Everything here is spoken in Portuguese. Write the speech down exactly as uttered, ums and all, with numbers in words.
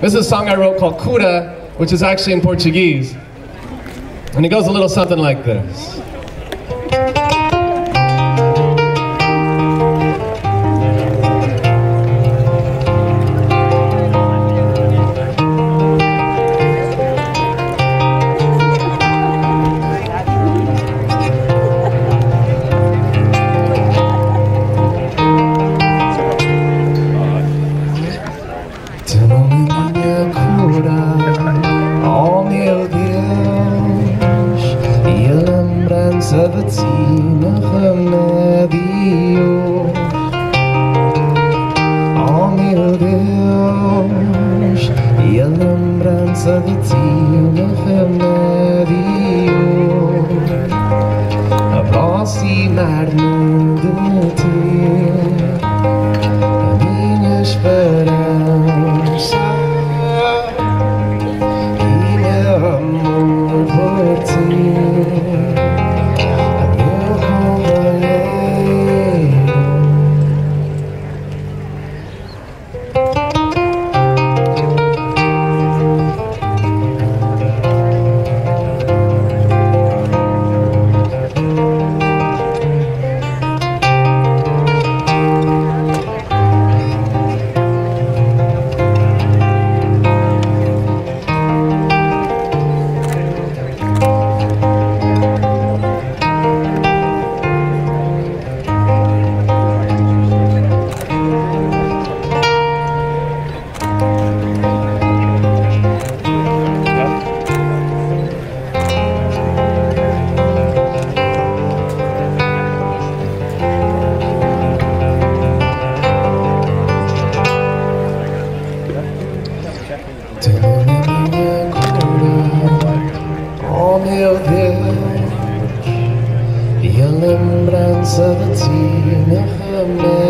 This is a song I wrote called Cura, which is actually in Portuguese. And it goes a little something like this. Oh meu Deus, e a lembrança de ti me remediou. Oh meu Deus, e a lembrança de ti me remediou. Aproximar-me de ti, a minha esperança. Oh meu Deus, e a lembrança de ti me remete.